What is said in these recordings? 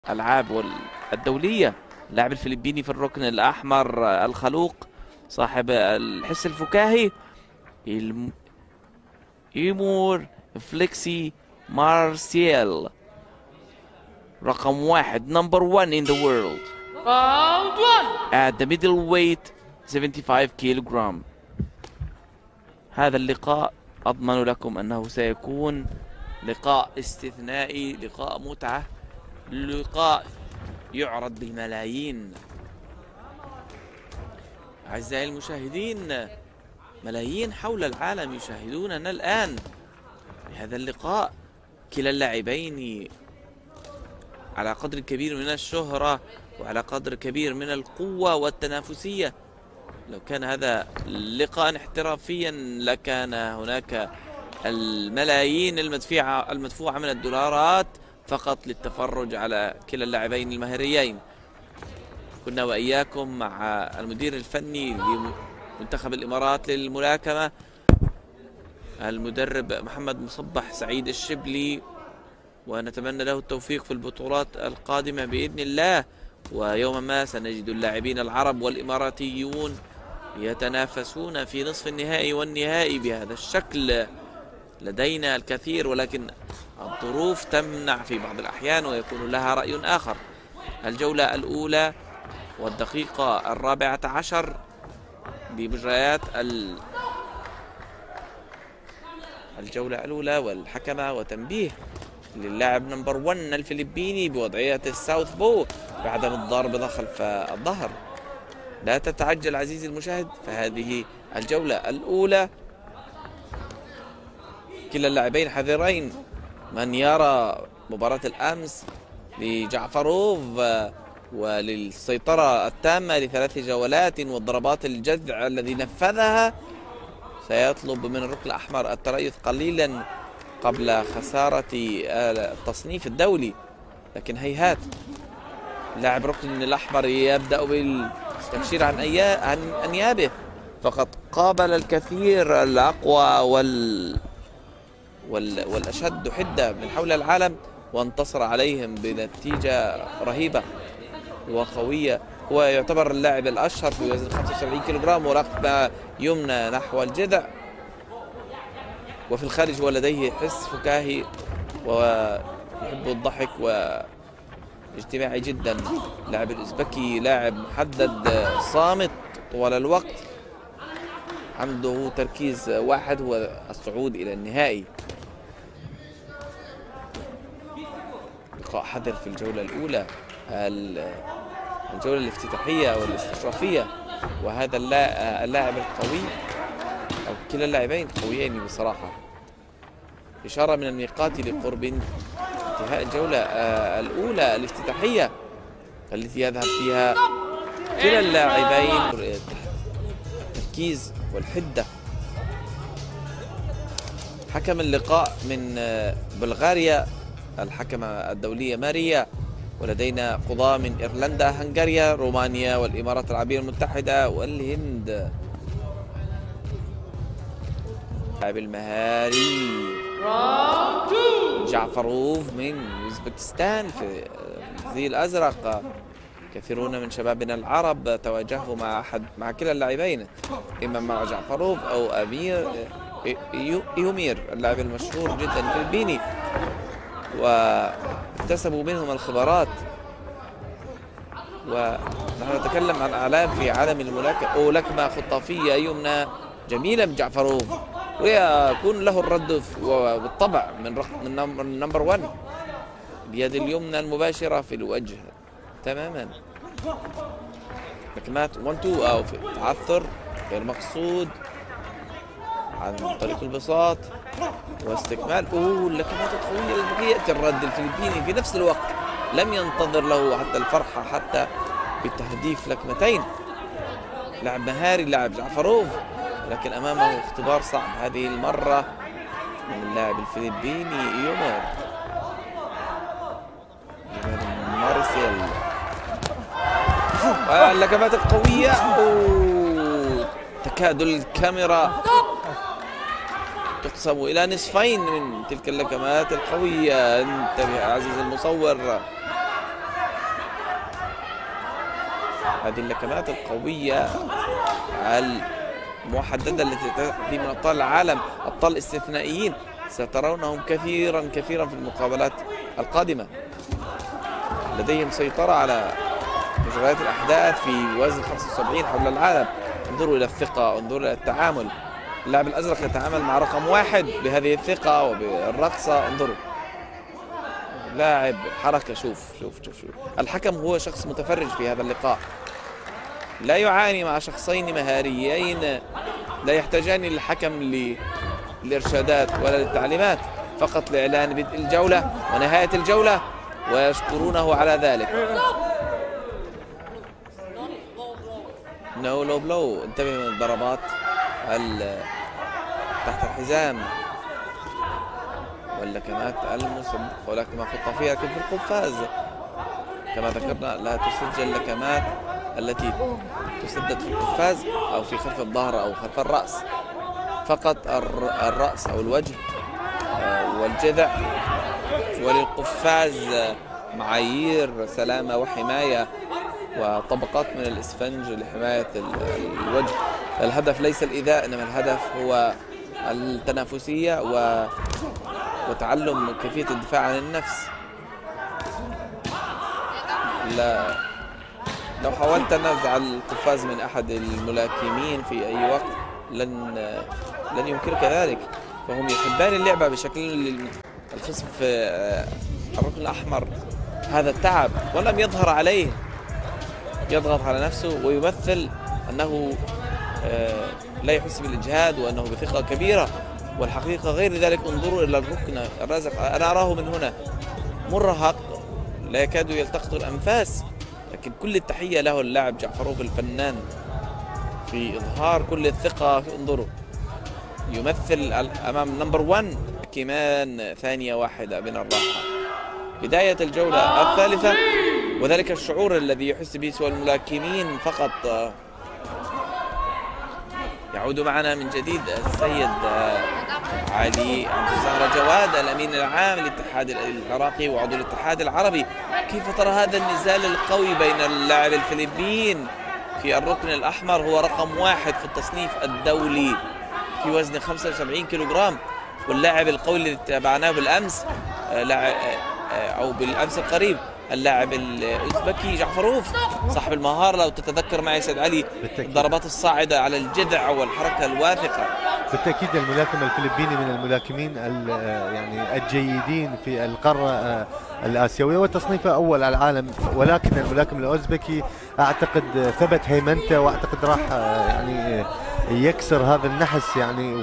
الألعاب الدولية. اللاعب الفلبيني في الركن الأحمر الخلوق صاحب الحس الفكاهي إيمور فليكسي مارسيال، رقم 1 number 1 in the world at the middleweight 75 كيلوغرام. هذا اللقاء أضمن لكم أنه سيكون لقاء استثنائي، لقاء متعة، لقاء يعرض بالملايين. أعزائي المشاهدين، ملايين حول العالم يشاهدوننا الآن في هذا اللقاء. كلا اللاعبين على قدر كبير من الشهرة وعلى قدر كبير من القوة والتنافسية. لو كان هذا لقاء احترافيا لكان هناك الملايين المدفوعة من الدولارات فقط للتفرج على كلا اللاعبين المهريين. كنا وإياكم مع المدير الفني لمنتخب الإمارات للملاكمة المدرب محمد مصبح سعيد الشبلي، ونتمنى له التوفيق في البطولات القادمة بإذن الله. ويوما ما سنجد اللاعبين العرب والإماراتيون يتنافسون في نصف النهائي والنهائي بهذا الشكل. لدينا الكثير ولكن الظروف تمنع في بعض الأحيان ويكون لها رأي آخر. الجولة الأولى والدقيقة 14 بمجريات الجولة الأولى، والحكمة وتنبيه للاعب نمبر 1 الفلبيني بوضعية الساوث بو بعدم الضرب خلف الظهر. لا تتعجل عزيزي المشاهد، فهذه الجولة الأولى. كلا اللاعبين حذرين من يرى مباراة الأمس لجعفروف وللسيطرة التامة ل3 جولات والضربات الجذع الذي نفذها سيطلب من الركن الأحمر التريث قليلا قبل خسارة التصنيف الدولي. لكن هيهات، لاعب الركن الأحمر يبدأ بالتبشير عن أنيابه، فقد قابل الكثير الأقوى والأشد حدة من حول العالم وانتصر عليهم بنتيجة رهيبة وقوية. هو يعتبر اللاعب الأشهر في وزن 75 كيلوغرام ورقبة يمنى نحو الجذع، وفي الخارج هو لديه حس فكاهي ويحب الضحك واجتماعي جدا. لاعب الأوزبكي لاعب محدد صامت طوال الوقت، عنده تركيز واحد هو الصعود إلى النهائي. لقاء حذر في الجولة الأولى، الجولة الافتتاحية والاستشرافية، وهذا اللاعب القوي أو كلا اللاعبين قويين بصراحة. إشارة من النقاط لقرب انتهاء الجولة الأولى الافتتاحية التي يذهب فيها كلا اللاعبين التركيز والحدة. حكم اللقاء من بلغاريا الحكمة الدولية ماريا، ولدينا قضاة من إيرلندا، هنغاريا، رومانيا، والإمارات العربية المتحدة والهند. اللاعب المهاري جعفروف من أوزبكستان في الزي الأزرق. كثيرون من شبابنا العرب تواجهوا مع كلا اللاعبين، إما مع جعفروف أو إيومير اللاعب المشهور جدا الفلبيني، واكتسبوا منهم الخبرات. ونحن نتكلم عن أعلام في عالم الملاكمة، لكمة خطافية يمنى جميلة من جعفروف، ويكون له الرد بالطبع من نمبر 1 بيد اليمنى المباشرة في الوجه تماما. لكمات 1-2 أو في تعثر غير مقصود عن طريق البساط واستكمال. اللكمات القوية البقية. يأتي الرد الفلبيني في نفس الوقت، لم ينتظر له حتى الفرحة حتى بتهديف لكمتين. لاعب مهاري لاعب جعفروف، لكن أمامه اختبار صعب هذه المرة من اللاعب الفلبيني إيومر مارسيل. اللكمات القوية، تكاد الكاميرا تقسم إلى نصفين من تلك اللكمات القوية. انتبه عزيزي المصور، هذه اللكمات القوية المحددة التي تأتي من أبطال العالم، أبطال استثنائيين سترونهم كثيرا كثيرا في المقابلات القادمة. لديهم سيطرة على مجريات الأحداث في وزن 75 حول العالم. انظروا إلى الثقة، انظروا إلى التعامل. اللاعب الأزرق يتعامل مع رقم 1 بهذه الثقة وبالرقصة. انظروا لاعب حركة. شوف شوف شوف شوف. الحكم هو شخص متفرج في هذا اللقاء، لا يعاني مع شخصين مهاريين لا يحتاجان للحكم للإرشادات ولا للتعليمات، فقط لإعلان بدء الجولة ونهاية الجولة، ويشكرونه على ذلك. نو لو بلو. انتبه من الضربات تحت الحزام واللكمات المسبقة، ولكن ما خط فيها. لكن في القفاز كما ذكرنا لا تسجل اللكمات التي تسدد في القفاز أو في خلف الظهر أو خلف الرأس، فقط الرأس أو الوجه والجذع. وللقفاز معايير سلامة وحماية وطبقات من الإسفنج لحماية الوجه. الهدف ليس الإيذاء، إنما الهدف هو التنافسية وتعلم كيفية الدفاع عن النفس. لو حاولت نزع القفاز من أحد الملاكمين في أي وقت لن يمكنك ذلك، فهم يحبان اللعبة بشكل. الخصم في الركن الأحمر هذا التعب ولم يظهر عليه، يضغط على نفسه ويمثل أنه لا يحس بالإجهاد وأنه بثقة كبيرة، والحقيقة غير ذلك. انظروا إلى الركن الرازق، أنا أراه من هنا مرهق لا يكاد يلتقط الأنفاس، لكن كل التحية له اللاعب جعفروف الفنان في إظهار كل الثقة. انظروا يمثل أمام نمبر 1 كمان ثانية واحدة من الراحة. بداية الجولة الثالثة، وذلك الشعور الذي يحس به سوى الملاكمين فقط. يعود معنا من جديد السيد علي عبد الزهرة جواد، الأمين العام للاتحاد العراقي وعضو الاتحاد العربي. كيف ترى هذا النزال القوي بين اللاعب الفلبين في الركن الأحمر، هو رقم 1 في التصنيف الدولي في وزن 75 كيلوغرام، واللاعب القوي اللي تابعناه بالأمس أو بالأمس القريب اللاعب الأوزبكي جعفروف صاحب المهارة. لو تتذكر معي سيد علي الضربات الصاعدة على الجذع والحركة الواثقة. بالتأكيد الملاكم الفلبيني من الملاكمين يعني الجيدين في القارة الآسيوية وتصنيفه أول على العالم، ولكن الملاكم الأوزبكي أعتقد ثبت هيمنته، وأعتقد راح يعني يكسر هذا النحس يعني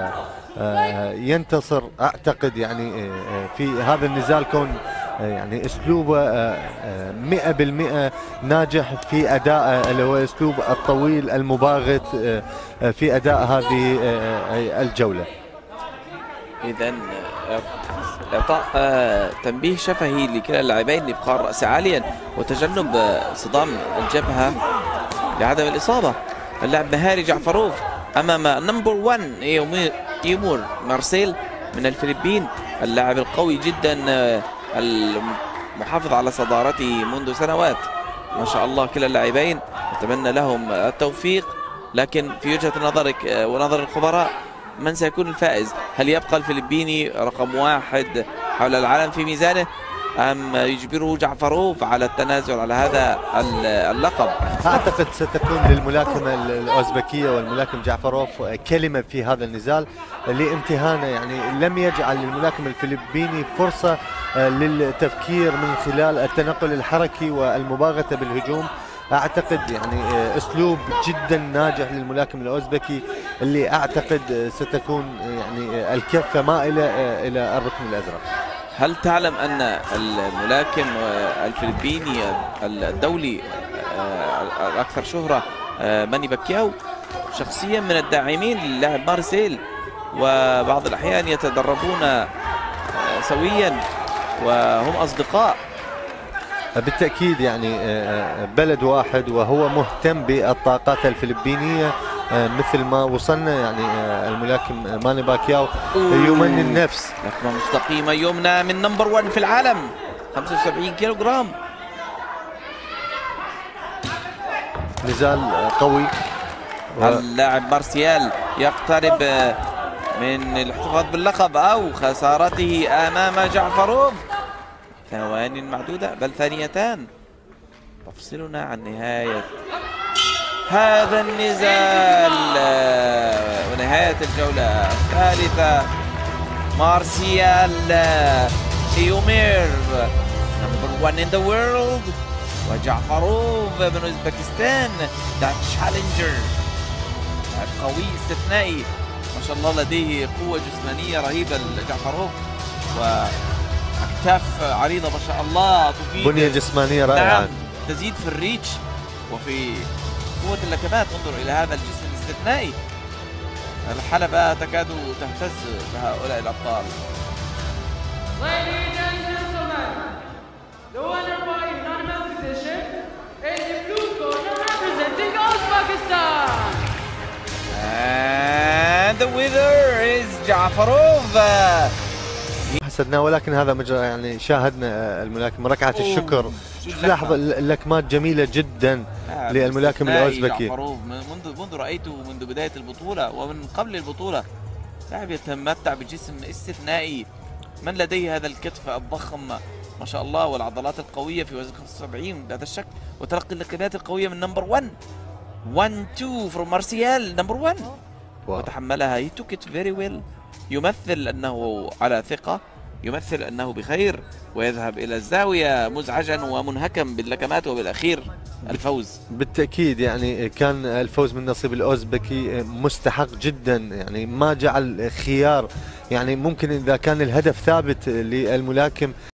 وينتصر أعتقد يعني في هذا النزال، كون يعني اسلوبه 100% ناجح في ادائه، اللي هو اسلوب الطويل المباغت في اداء هذه الجوله. اذا اعطاء تنبيه شفهي لكلا اللاعبين لابقاء الراس عاليا وتجنب صدام الجبهه لعدم الاصابه. اللاعب مهاري جعفروف امام نمبر 1 تيمور مارسيل من الفلبين، اللاعب القوي جدا المحافظ على صدارته منذ سنوات. ما شاء الله كلا اللاعبين نتمنى لهم التوفيق، لكن في وجهة نظرك ونظر الخبراء من سيكون الفائز؟ هل يبقى الفلبيني رقم 1 حول العالم في ميزانه، أم يجبره جعفروف على التنازل على هذا اللقب؟ أعتقد ستكون للملاكمة الأوزبكية والملاكم جعفروف كلمة في هذا النزال لامتهانه، يعني لم يجعل للملاكم الفلبيني فرصة للتفكير من خلال التنقل الحركي والمباغتة بالهجوم. أعتقد يعني أسلوب جدا ناجح للملاكم الأوزبكي اللي أعتقد ستكون يعني الكفة مائلة إلى الركن الأزرق. هل تعلم أن الملاكم الفلبيني الدولي الأكثر شهرة ماني باكياو شخصيا من الداعمين للاعب مارسيل، وبعض الأحيان يتدربون سويا وهم أصدقاء؟ بالتأكيد يعني بلد واحد، وهو مهتم بالطاقات الفلبينية مثل ما وصلنا. يعني الملاكم ماني باكياو يمني النفس. لكمة مستقيمة يمنى من نمبر 1 في العالم 75 كيلوغرام. نزال قوي. اللاعب مارسيال يقترب من الاحتفاظ باللقب أو خسارته أمام جعفروف. ثواني معدودة بل ثانيتان تفصلنا عن نهاية هذا النزال ونهاية الجولة الثالثة. مارسيال إيوميرف نمبر 1 in the world، وجعفروف من أوزبكستان ذا تشالنجر، لاعب قوي استثنائي ما شاء الله، لديه قوة جسمانية رهيبة جعفروف وأكتاف عريضة ما شاء الله تفيد بنية جسمانية رائعة. نعم، تزيد في الريتش وفي قوة اللكمات. انظر إلى هذا الجسم الاستثنائي. الحلبة تكاد تهتز بهؤلاء الأبطال. Ladies and gentlemen, the winner by unanimous decision is the blue corner representing Uzbekistan. And the winner is جعفروف. حسدناه، ولكن هذا مجرى يعني شاهدنا الملاكم ركعة الشكر. لاحظ اللكمات جميلة جدا للملاكم الأوزبكي. جعفروف منذ رأيته منذ بداية البطولة ومن قبل البطولة، لاعب يتمتع بجسم استثنائي، من لديه هذا الكتف الضخم ما شاء الله والعضلات القوية في وزن 75 بهذا الشكل، وتلقي اللكمات القوية من نمبر 1 1-2 from مارسيال نمبر 1 وتحملها. he took it very well. يمثل أنه على ثقة، يمثل أنه بخير، ويذهب إلى الزاوية مزعجا ومنهكم باللكمات وبالأخير الفوز. بالتأكيد يعني كان الفوز من نصيب الأوزبكي مستحق جدا، يعني ما جعل خيار، يعني ممكن إذا كان الهدف ثابت للملاكم